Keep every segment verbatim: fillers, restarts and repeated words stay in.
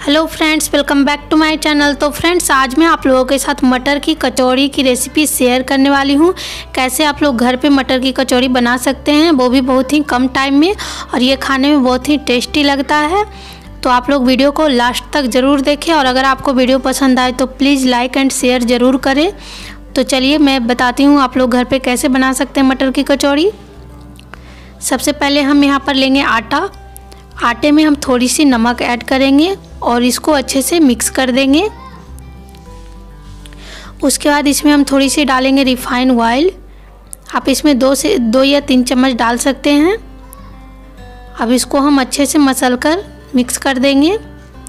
Hello friends, welcome back to my channel. तो friends, आज मैं आप लोगों के साथ मटर की कचौड़ी की रेसिपी शेयर करने वाली हूँ। कैसे आप लोग घर पे मटर की कचौड़ी बना सकते हैं, वो भी बहुत ही कम टाइम में, और ये खाने में बहुत ही टेस्टी लगता है। तो आप लोग वीडियो को लास्ट तक ज़रूर देखें, और अगर आपको वीडियो पसंद आए तो प्लीज़ लाइक एंड शेयर ज़रूर करें। तो चलिए मैं बताती हूँ आप लोग घर पर कैसे बना सकते हैं मटर की कचौड़ी। सबसे पहले हम यहाँ पर लेंगे आटा। आटे में हम थोड़ी सी नमक ऐड करेंगे और इसको अच्छे से मिक्स कर देंगे। उसके बाद इसमें हम थोड़ी सी डालेंगे रिफाइंड ऑयल। आप इसमें दो से दो या तीन चम्मच डाल सकते हैं। अब इसको हम अच्छे से मसल कर मिक्स कर देंगे।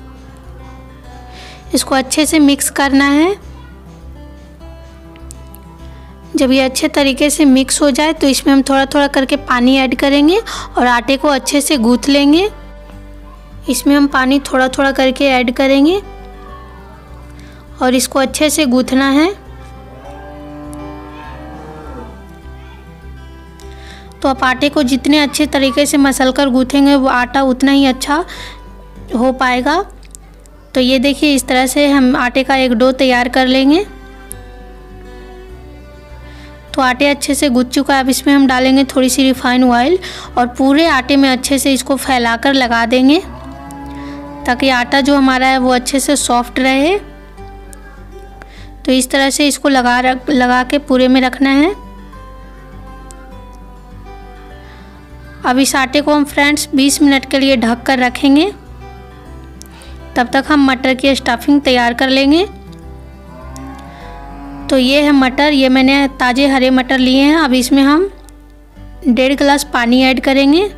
इसको अच्छे से मिक्स करना है। जब ये अच्छे तरीके से मिक्स हो जाए तो इसमें हम थोड़ा थोड़ा करके पानी ऐड करेंगे और आटे को अच्छे से गूँथ लेंगे। इसमें हम पानी थोड़ा थोड़ा करके ऐड करेंगे और इसको अच्छे से गूँथना है। तो आप आटे को जितने अच्छे तरीके से मसल कर गूँथेंगे वो आटा उतना ही अच्छा हो पाएगा। तो ये देखिए, इस तरह से हम आटे का एक डो तैयार कर लेंगे। तो आटे अच्छे से गूँथ चुका है। अब इसमें हम डालेंगे थोड़ी सी रिफाइंड ऑयल और पूरे आटे में अच्छे से इसको फैलाकर लगा देंगे, ताकि आटा जो हमारा है वो अच्छे से सॉफ्ट रहे। तो इस तरह से इसको लगा रख लगा के पूरे में रखना है। अब इस आटे को हम फ्रेंड्स बीस मिनट के लिए ढक कर रखेंगे। तब तक हम मटर की स्टफिंग तैयार कर लेंगे। तो ये है मटर, ये मैंने ताज़े हरे मटर लिए हैं। अब इसमें हम डेढ़ गिलास पानी ऐड करेंगे।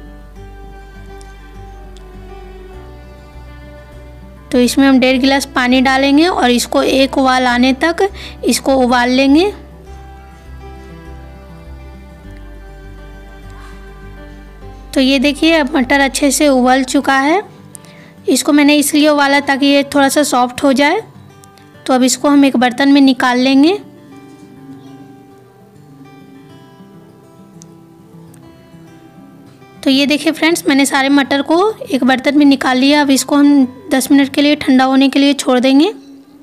तो इसमें हम डेढ़ गिलास पानी डालेंगे और इसको एक उबाल आने तक इसको उबाल लेंगे। तो ये देखिए, अब मटर अच्छे से उबल चुका है। इसको मैंने इसलिए उबाला ताकि ये थोड़ा सा सॉफ्ट हो जाए। तो अब इसको हम एक बर्तन में निकाल लेंगे। तो ये देखिए फ्रेंड्स, मैंने सारे मटर को एक बर्तन में निकाल लिया। अब इसको हम दस मिनट के लिए ठंडा होने के लिए छोड़ देंगे।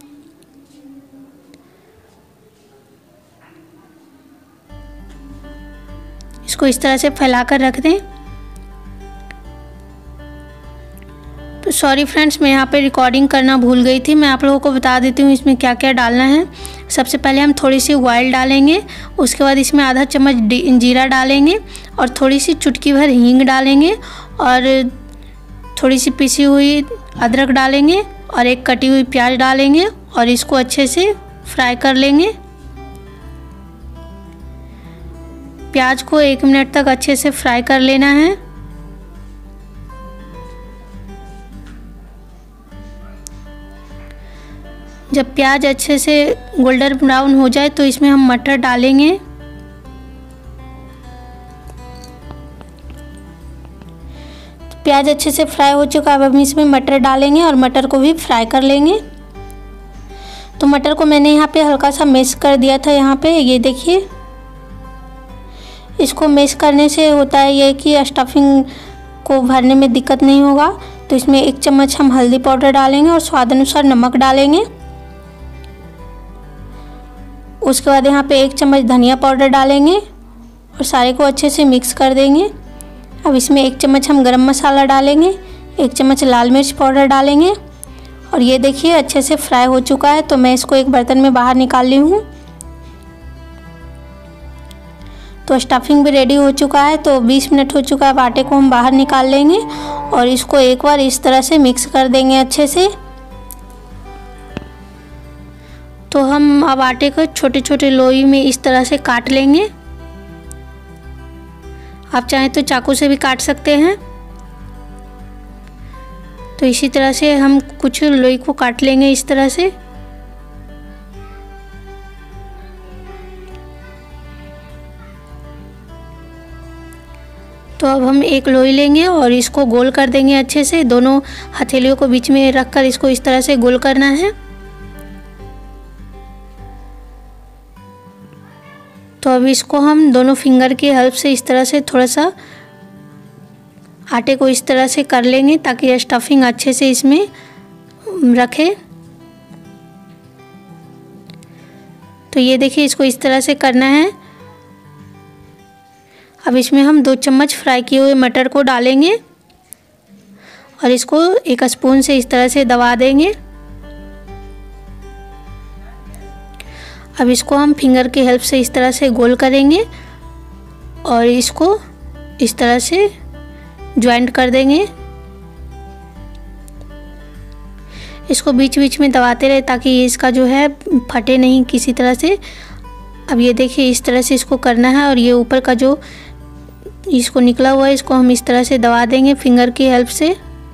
इसको इस तरह से फैलाकर रख दें। तो सॉरी फ्रेंड्स, मैं यहाँ पे रिकॉर्डिंग करना भूल गई थी। मैं आप लोगों को बता देती हूँ इसमें क्या क्या डालना है। सबसे पहले हम थोड़ी सी ऑयल डालेंगे। उसके बाद इसमें आधा चम्मच जीरा डालेंगे और थोड़ी सी चुटकी भर हींग डालेंगे और थोड़ी सी पिसी हुई अदरक डालेंगे और एक कटी हुई प्याज डालेंगे और इसको अच्छे से फ्राई कर लेंगे। प्याज को एक मिनट तक अच्छे से फ्राई कर लेना है। जब प्याज अच्छे से गोल्डन ब्राउन हो जाए तो इसमें हम मटर डालेंगे। तो प्याज अच्छे से फ्राई हो चुका है। अब हम इसमें मटर डालेंगे और मटर को भी फ्राई कर लेंगे। तो मटर को मैंने यहाँ पे हल्का सा मैश कर दिया था। यहाँ पे ये देखिए, इसको मैश करने से होता है ये कि स्टफिंग को भरने में दिक्कत नहीं होगा। तो इसमें एक चम्मच हम हल्दी पाउडर डालेंगे और स्वाद अनुसार नमक डालेंगे। उसके बाद यहाँ पे एक चम्मच धनिया पाउडर डालेंगे और सारे को अच्छे से मिक्स कर देंगे। अब इसमें एक चम्मच हम गरम मसाला डालेंगे, एक चम्मच लाल मिर्च पाउडर डालेंगे और ये देखिए अच्छे से फ्राई हो चुका है। तो मैं इसको एक बर्तन में बाहर निकाल ली हूँ। तो स्टफिंग भी रेडी हो चुका है। तो बीस मिनट हो चुका है। अब आटे को हम बाहर निकाल लेंगे और इसको एक बार इस तरह से मिक्स कर देंगे अच्छे से। तो हम अब आटे को छोटे छोटे लोई में इस तरह से काट लेंगे। आप चाहें तो चाकू से भी काट सकते हैं। तो इसी तरह से हम कुछ लोई को काट लेंगे इस तरह से। तो अब हम एक लोई लेंगे और इसको गोल कर देंगे अच्छे से। दोनों हथेलियों को बीच में रखकर इसको इस तरह से गोल करना है। तो अब इसको हम दोनों फिंगर की हेल्प से इस तरह से थोड़ा सा आटे को इस तरह से कर लेंगे ताकि स्टफिंग अच्छे से इसमें रखें। तो ये देखिए इसको इस तरह से करना है। अब इसमें हम दो चम्मच फ्राई किए हुए मटर को डालेंगे और इसको एक स्पून से इस तरह से दबा देंगे। अब इसको हम फिंगर की हेल्प से इस तरह से गोल करेंगे और इसको इस तरह से ज्वाइंट कर देंगे। इसको बीच बीच में दबाते रहे ताकि ये इसका जो है फटे नहीं किसी तरह से। अब ये देखिए इस तरह से इसको करना है और ये ऊपर का जो इसको निकला हुआ है इसको हम इस तरह से दबा देंगे फिंगर की हेल्प से।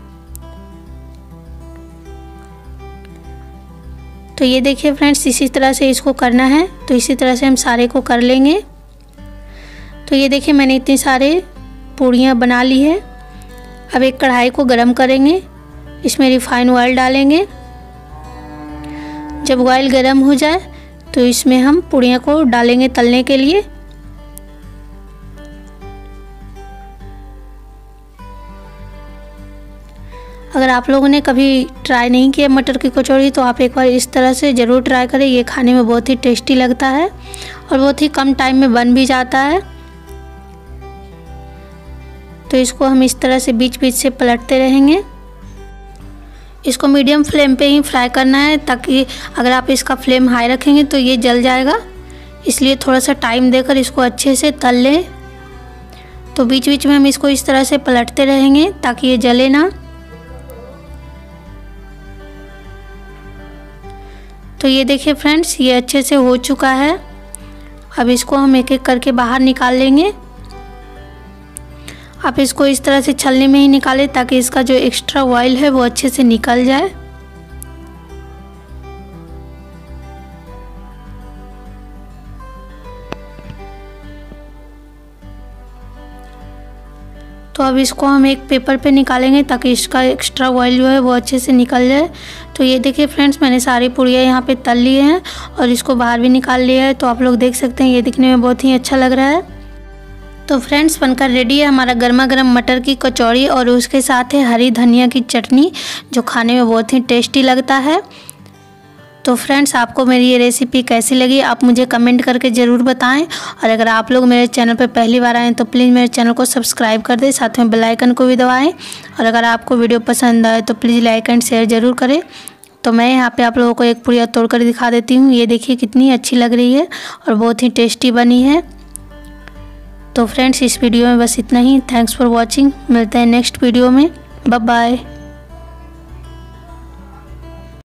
तो ये देखिए फ्रेंड्स इसी तरह से इसको करना है। तो इसी तरह से हम सारे को कर लेंगे। तो ये देखिए मैंने इतनी सारे पूड़ियाँ बना ली है। अब एक कढ़ाई को गरम करेंगे, इसमें रिफाइंड ऑयल डालेंगे। जब ऑयल गरम हो जाए तो इसमें हम पूड़ियाँ को डालेंगे तलने के लिए। अगर आप लोगों ने कभी ट्राई नहीं किया मटर की कचौड़ी तो आप एक बार इस तरह से ज़रूर ट्राई करें। ये खाने में बहुत ही टेस्टी लगता है और बहुत ही कम टाइम में बन भी जाता है। तो इसको हम इस तरह से बीच बीच से पलटते रहेंगे। इसको मीडियम फ्लेम पे ही फ्राई करना है ताकि अगर आप इसका फ्लेम हाई रखेंगे तो ये जल जाएगा, इसलिए थोड़ा सा टाइम देकर इसको अच्छे से तल लें। तो बीच बीच में हम इसको इस तरह से पलटते रहेंगे ताकि ये जले ना। तो ये देखिए फ्रेंड्स ये अच्छे से हो चुका है। अब इसको हम एक एक करके बाहर निकाल लेंगे। आप इसको इस तरह से छलनी में ही निकालें ताकि इसका जो एक्स्ट्रा ऑयल है वो अच्छे से निकल जाए। तो अब इसको हम एक पेपर पे निकालेंगे ताकि इसका एक्स्ट्रा ऑयल जो है वो अच्छे से निकल जाए। तो ये देखिए फ्रेंड्स मैंने सारी पूड़ियाँ यहाँ पे तल लिए हैं और इसको बाहर भी निकाल लिया है। तो आप लोग देख सकते हैं ये दिखने में बहुत ही अच्छा लग रहा है। तो फ्रेंड्स बनकर रेडी है हमारा गर्मा गर्म मटर की कचौड़ी और उसके साथ है हरी धनिया की चटनी जो खाने में बहुत ही टेस्टी लगता है। तो फ्रेंड्स आपको मेरी ये रेसिपी कैसी लगी आप मुझे कमेंट करके ज़रूर बताएं। और अगर आप लोग मेरे चैनल पर पहली बार आएँ तो प्लीज़ मेरे चैनल को सब्सक्राइब कर दें, साथ में बेल आइकन को भी दबाएं। और अगर आपको वीडियो पसंद आए तो प्लीज़ लाइक एंड शेयर ज़रूर करें। तो मैं यहाँ पे आप लोगों को एक पूड़िया तोड़ कर दिखा देती हूँ। ये देखिए कितनी अच्छी लग रही है और बहुत ही टेस्टी बनी है। तो फ्रेंड्स इस वीडियो में बस इतना ही। Thanks for watching. मिलते हैं नेक्स्ट वीडियो में। Bye bye.